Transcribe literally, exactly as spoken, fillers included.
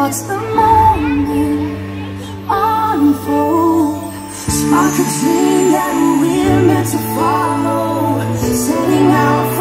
watch the moment unfold. Spark a dream that we're meant to follow, setting out